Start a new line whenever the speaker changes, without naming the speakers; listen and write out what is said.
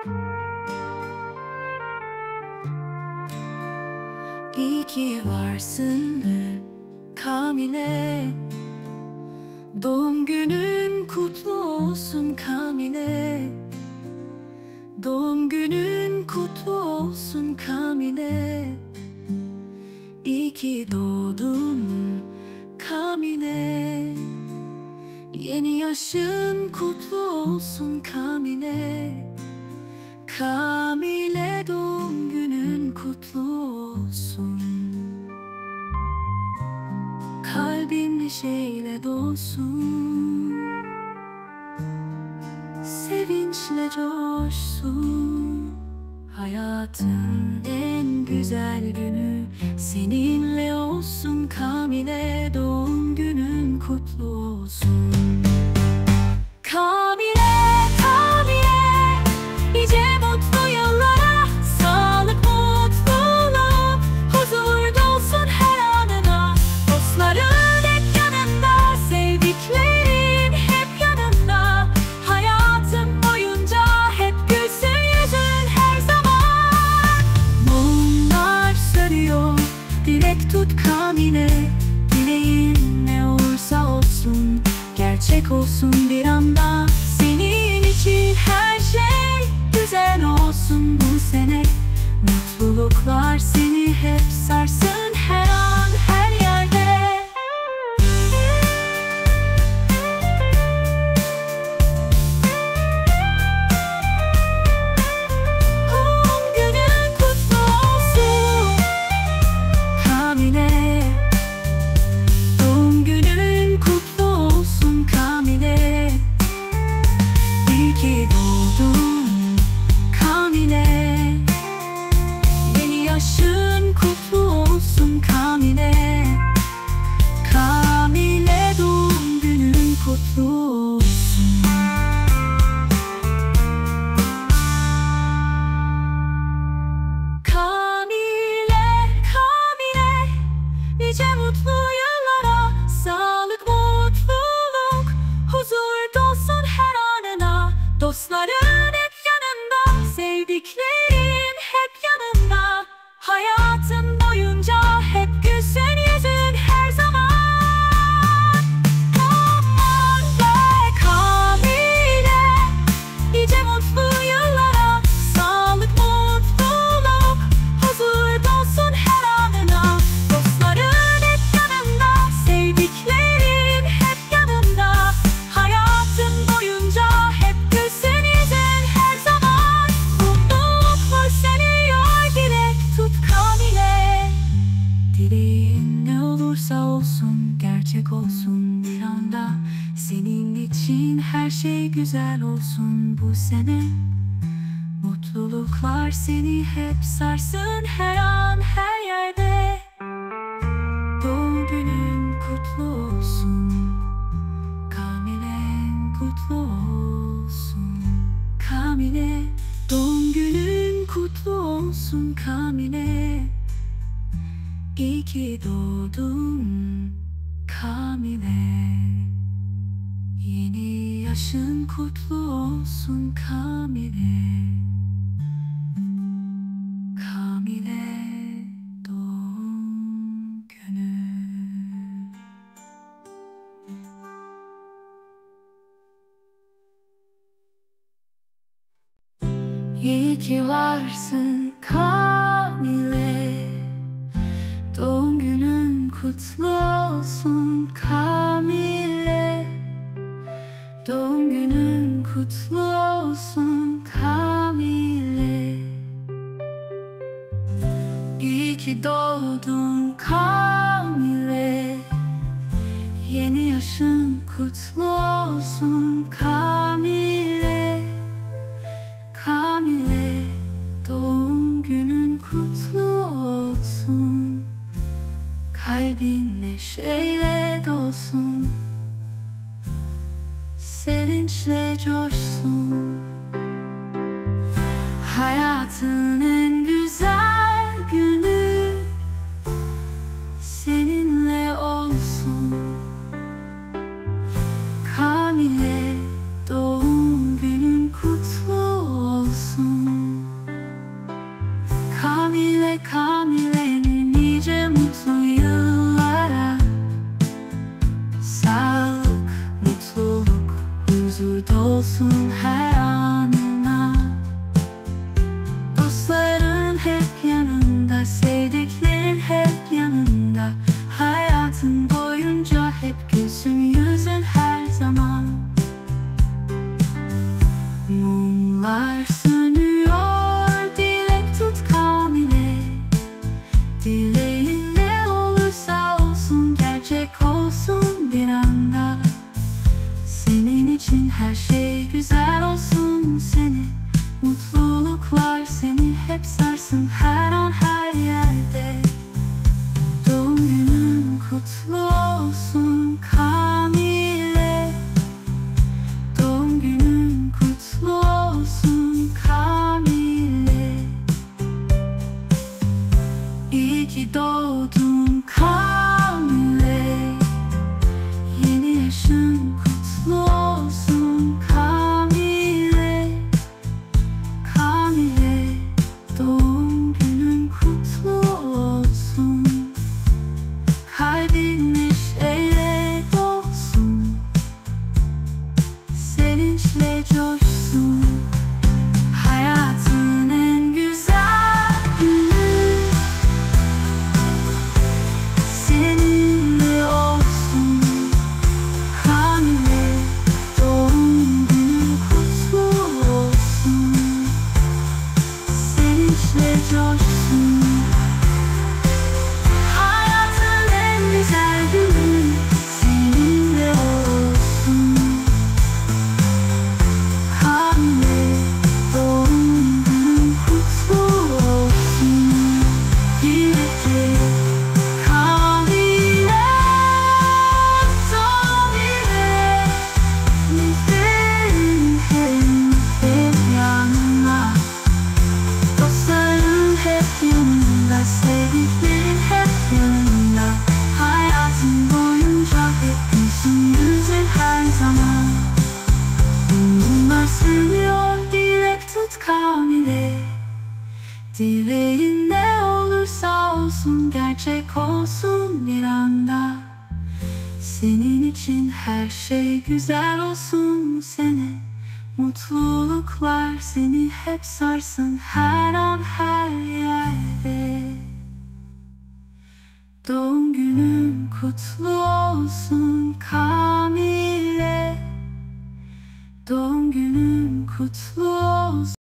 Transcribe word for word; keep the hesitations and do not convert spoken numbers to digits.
İyi ki varsın Kamile. Doğum günün kutlu olsun Kamile. Doğum günün kutlu olsun Kamile. İyi ki doğdun Kamile. Yeni yaşın kutlu olsun Kamile. Kamile, doğum günün kutlu olsun. Kalbin neşeyle dolsun, sevinçle coşsun. Hayatın en güzel günü seninle olsun Kamile. Doğum günün kutlu olsun. Kamile, Kamile, nice mutlu yıllara, sağlık, mutluluk, huzur dolsun her anına. Dostların hep yanında, sevdiklerin hep yanında. Hayatın boyunca hep gülsün yüzün her zaman. Mumlar sönüyor, dilek tut Kamile. Dileğin ne olursa olsun, gerçek olsun bir anda. Senin için her şey güzel olsun bu sene. Mutluluklar seni hep sarsın her an, her yerde. Doğum günün kutlu olsun Kamile. Doğum günün kutlu olsun Kamile. İyi ki doğdun Kamile. Yeni yaşın kutlu olsun Kamile. Kamile, doğum günün kutlu olsun. Kamile, Kamile, nice mutlu yıllara, sağlık, mutluluk, huzur dolsun her anına. Dostların hep yanında, sevdiklerin hep yanında. Hayatın boyunca hep gülsün yüzün her zaman. Kamile, Kamile, nice mutlu yıllara, sağlık, mutluluk, huzur dolsun her anına. Dostların hep yanında, sevdiklerin hep yanında. Hayatın boyunca hep gülsün yüzün her zaman. Mutluluklar seni yor, dilek tut Kamile. Dileğin ne olursa olsun, gerçek olsun bir anda. Senin için her şey güzel olsun bu sene. Mutluluklar seni hep sarsın her an, her yerde. Doğum günün kutlu olsun Kamile, kutlu olsun Kamile. Doğum günün kutlu olsun Kamile. İyi ki doğdun Kamile. Yeni yaşın kutlu olsun Kamile. Kamile, doğum günü. İyi ki varsın Kamile. Doğum günün kutlu olsun Kamile. Doğum günün kutlu olsun Kamile. İyi ki doğdun Kamile. Yeni yaşın kutlu olsun Kamile. Kamile, doğum günün kutlu olsun. Kalbin neşeyle dolsun, sevinçle coşsun. Hayatın en güzel günü seninle olsun Kamile. Doğum günün kutlu olsun. Mumlar sönüyor, dilek tut Kamile. Dileğin ne olursa olsun, gerçek olsun bir anda. Senin için her şey güzel olsun, seni mutluluklar seni hep sarsın her an her yerde. Doğum günün kutlu olsun Kamile. Doğum günün kutlu olsun Kamile. İyi ki doğdun Kamile. Yeni yaşın kutlu olsun Kamile. Kamile, doğum günün kutlu olsun. Kalbin neşeyle dolsun, sevinçle coşsun. Hayatın en güzel günü seninle olsun. Kamile, doğum günün kutlu olsun. Sevinçle coşsun. Hayatın en güzel günü seninle olsun. Kamile, doğum günün kutlu olsun. Dilekle Kamile, Kamile. Nefesin hep, hep yanına. Dostların hep yanında, sevdiklerin hep yanında. Hayatın boyunca hep gülsün yüzün her zaman. Mumlar sönüyor, dilek tut Kamile. Dileğin ne olursa olsun, gerçek olsun bir anda. Senin için her şey güzel olsun, seni mutluluklar seni hep sarsın her an her yerde. Doğum günün kutlu olsun Kamile. Doğum günün kutlu olsun.